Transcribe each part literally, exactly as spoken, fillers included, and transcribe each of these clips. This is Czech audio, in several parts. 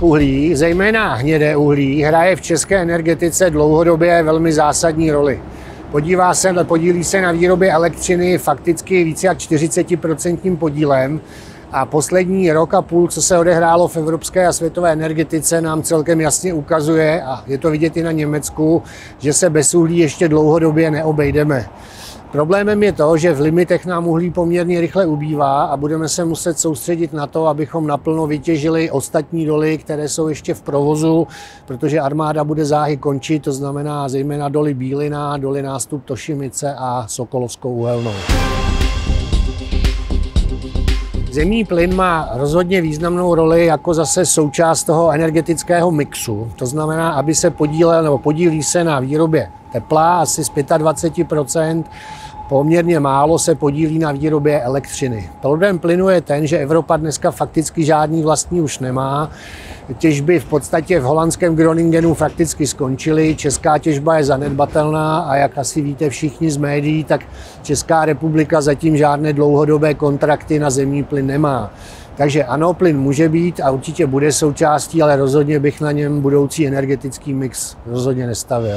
Uhlí, zejména hnědé uhlí, hraje v české energetice dlouhodobě velmi zásadní roli. Podívá se, podílí se na výrobě elektřiny fakticky více jak čtyřicet procent podílem a poslední rok a půl, co se odehrálo v evropské a světové energetice, nám celkem jasně ukazuje, a je to vidět i na Německu, že se bez uhlí ještě dlouhodobě neobejdeme. Problémem je to, že v limitech nám uhlí poměrně rychle ubývá a budeme se muset soustředit na to, abychom naplno vytěžili ostatní doly, které jsou ještě v provozu, protože armáda bude záhy končit, to znamená zejména doly Bílina, doly Nástup Tošimice a Sokolovskou uhelnou. Zemní plyn má rozhodně významnou roli jako zase součást toho energetického mixu. To znamená, aby se podílel nebo podílí se na výrobě tepla asi z dvacet pět procent, poměrně málo se podílí na výrobě elektřiny. Problém plynu je ten, že Evropa dneska fakticky žádný vlastní už nemá. Těžby v podstatě v holandském Groningenu fakticky skončily, česká těžba je zanedbatelná a jak asi víte všichni z médií, tak Česká republika zatím žádné dlouhodobé kontrakty na zemní plyn nemá. Takže ano, plyn může být a určitě bude součástí, ale rozhodně bych na něm budoucí energetický mix rozhodně nestavil.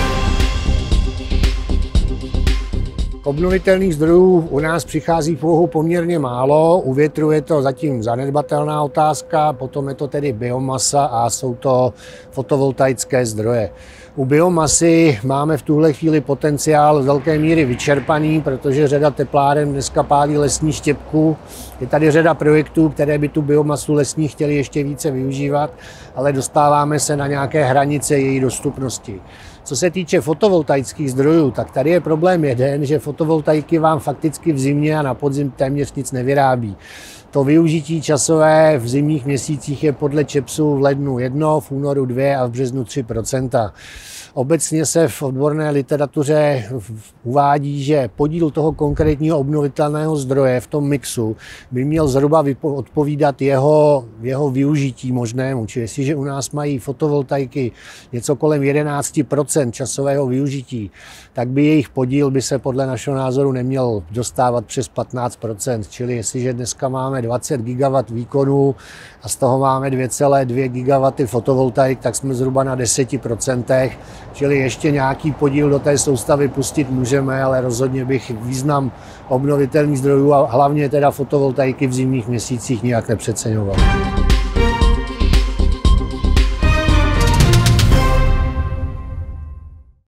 Obnovitelných zdrojů u nás přichází v úvahu poměrně málo, u větru je to zatím zanedbatelná otázka, potom je to tedy biomasa a jsou to fotovoltaické zdroje. U biomasy máme v tuhle chvíli potenciál z velké míry vyčerpaný, protože řada tepláren dneska pálí lesní štěpku. Je tady řada projektů, které by tu biomasu lesní chtěli ještě více využívat, ale dostáváme se na nějaké hranice její dostupnosti. Co se týče fotovoltaických zdrojů, tak tady je problém jeden, že fotovoltaiky vám fakticky v zimě a na podzim téměř nic nevyrábí. To využití časové v zimních měsících je podle ČEPSu v lednu jedno, v únoru dvě a v březnu tři procenta. Obecně se v odborné literatuře uvádí, že podíl toho konkrétního obnovitelného zdroje v tom mixu by měl zhruba odpovídat jeho, jeho využití možnému. Čili jestliže u nás mají fotovoltaiky něco kolem jedenáct procent časového využití, tak by jejich podíl by se podle našeho názoru neměl dostávat přes patnáct procent. Čili jestliže dneska máme dvacet gigawatt výkonu a z toho máme dvě celé dvě gigawaty fotovoltaik, tak jsme zhruba na deseti procentech. Čili ještě nějaký podíl do té soustavy pustit můžeme, ale rozhodně bych význam obnovitelných zdrojů a hlavně teda fotovoltaiky v zimních měsících nijak nepřeceňoval.